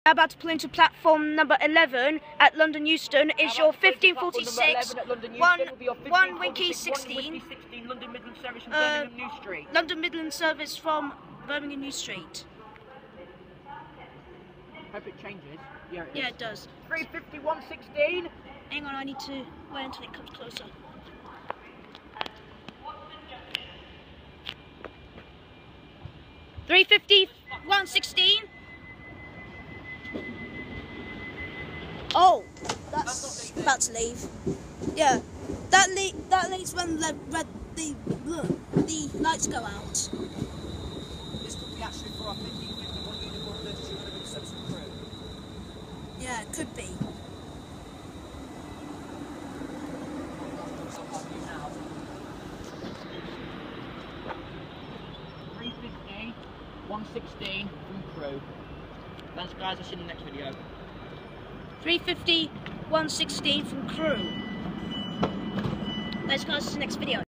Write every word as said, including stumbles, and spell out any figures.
About to pull into platform number eleven at London Euston is your fifteen forty-six, one, one Winky sixteen, London Midland service from uh, Birmingham New Street. London Midland service from Birmingham New Street. Hope it changes. Yeah, it, yeah, it does. three fifty-one sixteen. Hang on, I need to wait until it comes closer. three fifty-one sixteen. Oh, that's that's leave. Yeah, that le that leaves when the red the the lights go out. This could be actually for our fifteen fifty-one uniform thirty-two hundred subsequent crew. Yeah, it could be. three fifty, one sixteen from crew. Thanks guys, I'll see you in the next video. three fifty, one sixteen from crew. Let's go to the next video.